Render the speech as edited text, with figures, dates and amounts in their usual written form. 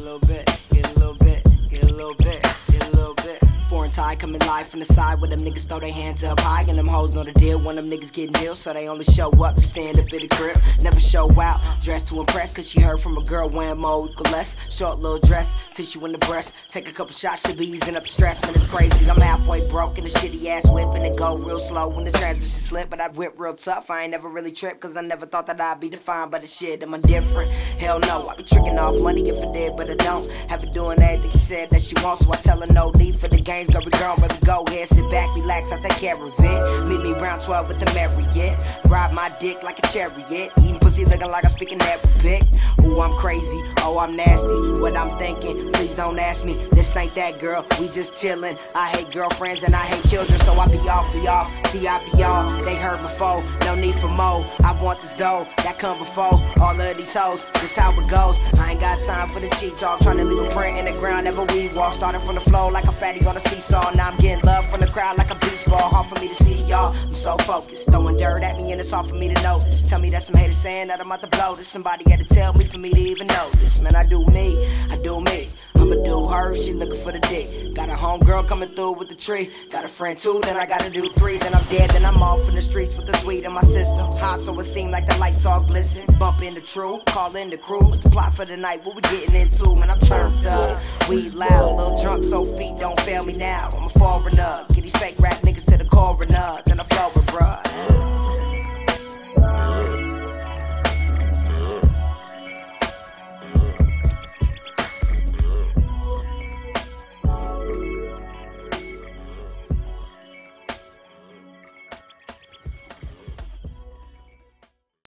little bit, get a little bit, get a little bit, get a little bit. Foreign tie coming live from the side where them niggas throw their hands up high. And them hoes know the deal when them niggas getting deals, so they only show up to stand up in the crib. Never show out, dressed to impress, cause she heard from a girl wearing more equal less. Short little dress, tissue in the breast. Take a couple shots, should be easing up the stress. Man, it's crazy, I'm halfway broke in a shitty ass whip. And it go real slow when the transmission slip. But I'd whip real tough, I ain't never really tripped, cause I never thought that I'd be defined by the shit. Am I different? Hell no, I be tricking off money if I did, but I don't. Have her doing everything she said that she wants, so I tell her no need for the games. Go be girl, baby, go ahead, sit back, relax, I take care of it. Meet me round 12 with the Marriott. Ride my dick like a chariot. Eating pussy looking like I'm speaking every bit. Ooh, I'm crazy, oh, I'm nasty. What I'm thinking, please don't ask me. This ain't that, girl, we just chillin'. I hate girlfriends and I hate children, so I be off. See, I be all they heard before, no need for more. I want this dough, that come before all of these hoes, just how it goes. I ain't got time for the cheap talk, trying to leave a print in the ground, never we walk. Starting from the floor like a fatty on a seesaw. Now I'm getting love from the crowd like a beach ball. Hard for me to see y'all, I'm so focused. Throwing dirt at me and it's hard for me to notice. Tell me that some haters saying that I'm about to blow this. Somebody had to tell me for me to even know this. Man, I do me, I do me. I'ma do her, she looking for the dick. Got a homegirl coming through with the tree. Got a friend too, then I gotta do 3. Then I'm dead, then I'm off in the streets with the sweet in my system. Hot so it seem like the lights all glisten. Bump into true, call in the crew. What's the plot for the night? What we getting into? Man, I'm turned up, weed loud, little drunk so feet don't fail me now. I'm a foreigner, get these fake rap niggas to the coroner. Then I flow with bruh.